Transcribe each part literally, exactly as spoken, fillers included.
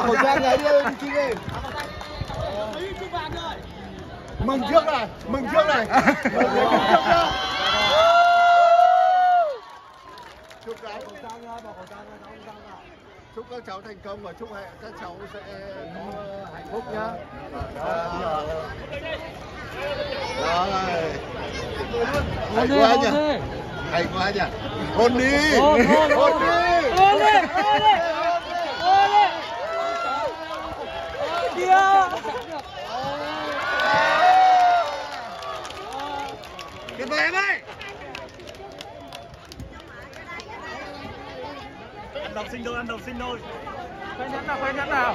bỏ khẩu trang này đi chi đi. Mừng trước này, mừng trước này. Mừng trước nhá. Chúc cái chúc các cháu thành công và chúc các cháu sẽ có hạnh phúc nhá. Rồi. Hay quá nhỉ. Hay quá nhỉ. Hôn đi. Hôn đi. Hôn đi. Hôn đi. Hôn đi. Kìa. Kìa mời em ơi. Ăn đọc sinh thôi, ăn đọc sinh thôi. Khoe nhắn nào, khoe nhắn nào.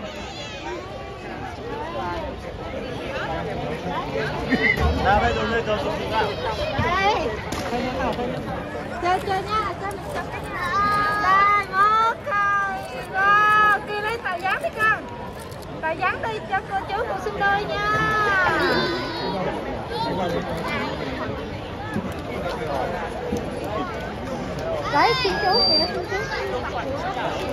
Nào đây rồi, đây rồi, rồi, rồi. Đây. Khoe nhắn nào, khoe nhắn nào. Chơi chơi nha, chơi mình chụp cái nào. Đây, ngó coi. Ngó, kia lấy tờ dán đi con. Tờ dán đi cho cô chú cô sinh đôi nha. Đấy, xin chú kìa, xin chú.